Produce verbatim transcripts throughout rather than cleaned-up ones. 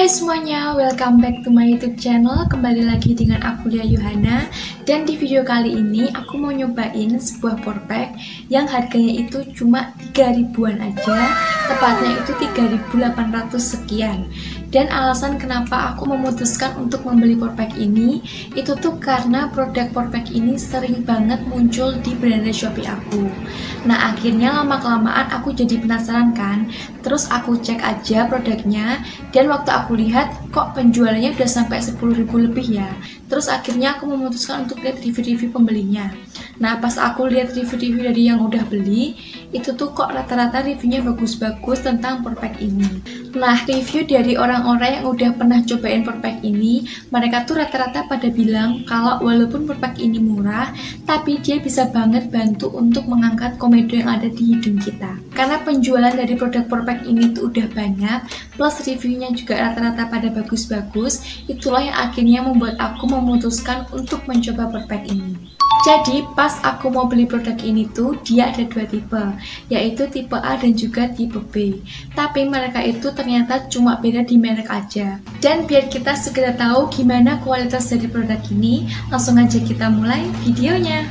Hai semuanya, welcome back to my YouTube channel. Kembali lagi dengan aku Lia Yuhana. Dan di video kali ini aku mau nyobain sebuah power pack yang harganya itu cuma tiga ribuan aja. Tepatnya itu tiga ribu delapan ratus sekian. Dan alasan kenapa aku memutuskan untuk membeli power pack ini itu tuh karena produk power pack ini sering banget muncul di beranda Shopee aku. Nah akhirnya lama-kelamaan aku jadi penasaran kan. Terus aku cek aja produknya, dan waktu aku lihat kok penjualannya udah sampai sepuluh ribu lebih ya. Terus akhirnya aku memutuskan untuk lihat review-review pembelinya. Nah pas aku lihat review-review dari yang udah beli, itu tuh kok rata-rata reviewnya bagus-bagus tentang power pack ini. Nah review dari orang-orang yang udah pernah cobain power pack ini, mereka tuh rata-rata pada bilang kalau walaupun power pack ini murah, tapi dia bisa banget bantu untuk mengangkat komedo yang ada di hidung kita. Karena penjualan dari produk power pack ini tuh udah banyak, plus reviewnya juga rata-rata pada bagus-bagus, itulah yang akhirnya membuat aku memutuskan untuk mencoba power pack ini. Jadi pas aku mau beli produk ini tuh dia ada dua tipe, yaitu tipe A dan juga tipe B. Tapi mereka itu ternyata cuma beda di merek aja. Dan biar kita segera tahu gimana kualitas dari produk ini, langsung aja kita mulai videonya.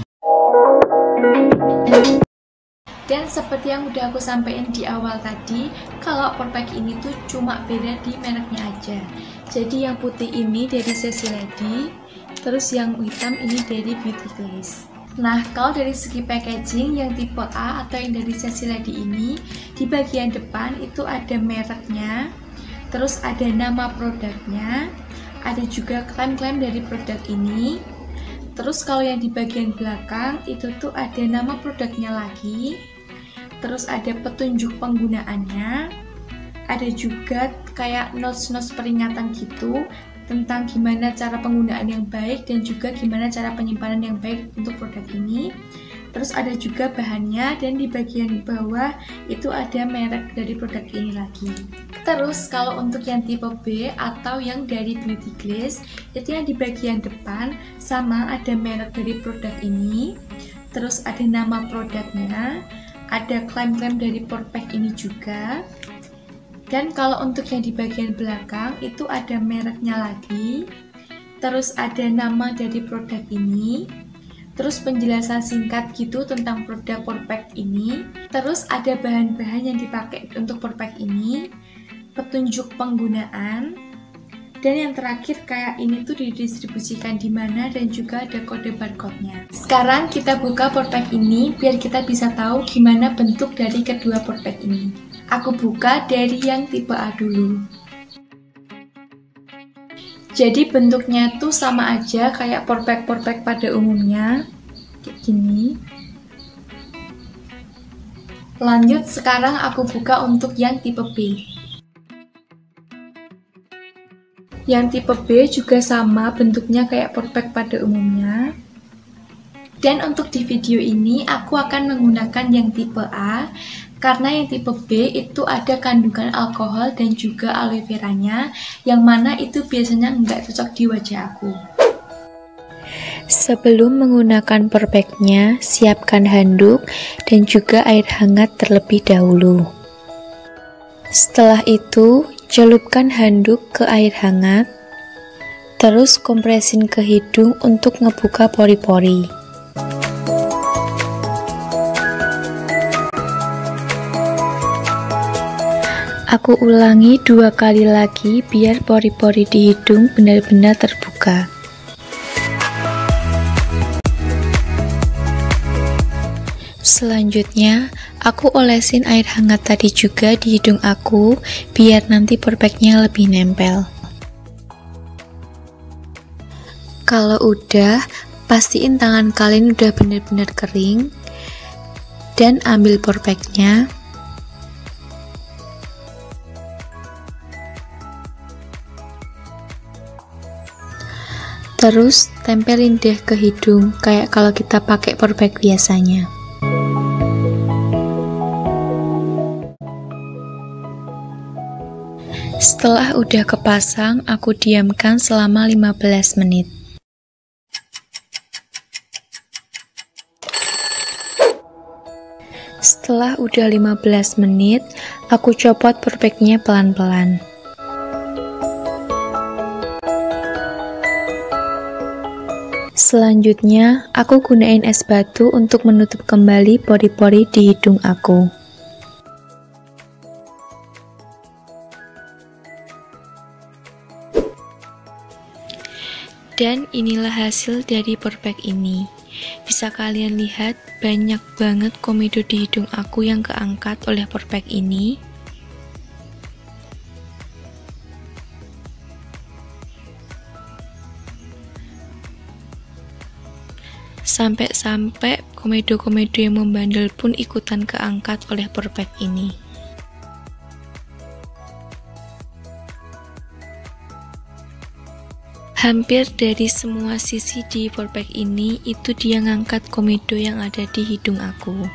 Dan seperti yang udah aku sampaikan di awal tadi, kalau power pack ini tuh cuma beda di mereknya aja. Jadi yang putih ini dari Sassy Lady, terus yang hitam ini dari Beauty Glaze. Nah, kalau dari segi packaging yang tipe A atau yang dari Sassy Lady ini, di bagian depan itu ada mereknya, terus ada nama produknya, ada juga klaim-klaim dari produk ini. Terus kalau yang di bagian belakang itu tuh ada nama produknya lagi, terus ada petunjuk penggunaannya, ada juga kayak notes-notes peringatan gitu tentang gimana cara penggunaan yang baik dan juga gimana cara penyimpanan yang baik untuk produk ini. Terus ada juga bahannya, dan di bagian bawah itu ada merek dari produk ini lagi. Terus kalau untuk yang tipe B atau yang dari Beauty Glaze, itu yang di bagian depan sama ada merek dari produk ini, terus ada nama produknya, ada klaim-klaim dari power pack ini juga. Dan kalau untuk yang di bagian belakang itu ada mereknya lagi, terus ada nama dari produk ini, terus penjelasan singkat gitu tentang produk power pack ini, terus ada bahan-bahan yang dipakai untuk power pack ini, petunjuk penggunaan, dan yang terakhir kayak ini tuh didistribusikan di mana dan juga ada kode barcode-nya. Sekarang kita buka power pack ini biar kita bisa tahu gimana bentuk dari kedua power pack ini. Aku buka dari yang tipe A dulu. Jadi bentuknya tuh sama aja kayak power pack-power pack pada umumnya, kayak gini. Lanjut, sekarang aku buka untuk yang tipe B. Yang tipe B juga sama bentuknya kayak power pack pada umumnya. Dan untuk di video ini aku akan menggunakan yang tipe A, karena yang tipe B itu ada kandungan alkohol dan juga aloe veranya, yang mana itu biasanya nggak cocok di wajah aku. Sebelum menggunakan power pack-nya, siapkan handuk dan juga air hangat terlebih dahulu. Setelah itu, celupkan handuk ke air hangat, terus kompresin ke hidung untuk ngebuka pori-pori. Aku ulangi dua kali lagi biar pori-pori di hidung benar-benar terbuka. Selanjutnya, aku olesin air hangat tadi juga di hidung aku biar nanti power pack-nya lebih nempel. Kalau udah, pastiin tangan kalian udah benar-benar kering dan ambil power pack-nya. Terus tempelin deh ke hidung kayak kalau kita pakai power pack biasanya. Setelah udah kepasang, aku diamkan selama lima belas menit. Setelah udah lima belas menit, aku copot power pack-nya pelan-pelan. Selanjutnya, aku gunain es batu untuk menutup kembali pori-pori di hidung aku. Dan inilah hasil dari porpek ini. Bisa kalian lihat, banyak banget komedo di hidung aku yang keangkat oleh porpek ini. Sampai-sampai komedo-komedo yang membandel pun ikutan keangkat oleh porpek ini. Hampir dari semua sisi di porpek ini, itu dia ngangkat komedo yang ada di hidung aku.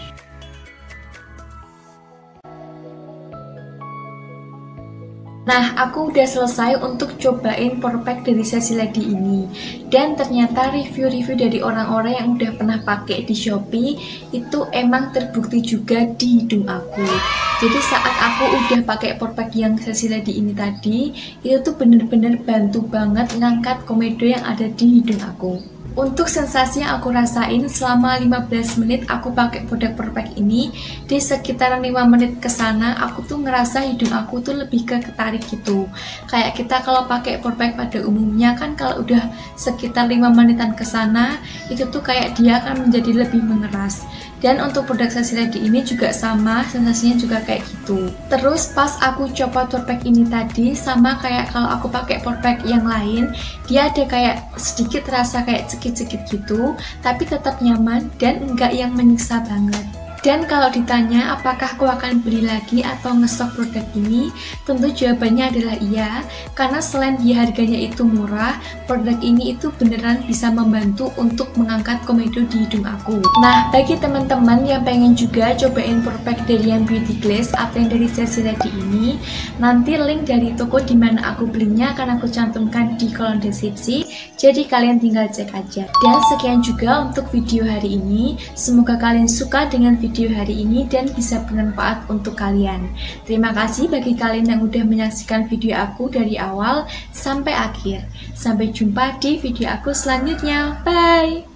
Nah, aku udah selesai untuk cobain porpek dari sesi lady ini. Dan ternyata review-review dari orang-orang yang udah pernah pakai di Shopee itu emang terbukti juga di hidung aku. Jadi saat aku udah pakai porpek yang sesi lady ini tadi, itu tuh bener-bener bantu banget ngangkat komedo yang ada di hidung aku. Untuk sensasi yang aku rasain selama lima belas menit aku pakai produk porpek ini, di sekitaran lima menit kesana aku tuh ngerasa hidung aku tuh lebih ke ketarik gitu. Kayak kita kalau pakai porpek pada umumnya kan kalau udah sekitar lima menitan kesana, itu tuh kayak dia akan menjadi lebih mengeras. Dan untuk produk sesi lady ini juga sama, sensasinya juga kayak gitu. Terus pas aku coba porpek ini tadi, sama kayak kalau aku pakai porpek yang lain, dia ada kayak sedikit rasa kayak cekit-cekit gitu, tapi tetap nyaman dan enggak yang menyiksa banget. Dan kalau ditanya apakah aku akan beli lagi atau ngestok produk ini, tentu jawabannya adalah iya, karena selain dia harganya itu murah, produk ini itu beneran bisa membantu untuk mengangkat komedo di hidung aku. Nah, bagi teman-teman yang pengen juga cobain porpek dari yang Beauty Glaze atau yang dari sesi lady ini, nanti link dari toko dimana aku belinya akan aku cantumkan di kolom deskripsi, jadi kalian tinggal cek aja. Dan sekian juga untuk video hari ini, semoga kalian suka dengan video video hari ini dan bisa bermanfaat untuk kalian. Terima kasih bagi kalian yang udah menyaksikan video aku dari awal sampai akhir. Sampai jumpa di video aku selanjutnya. Bye!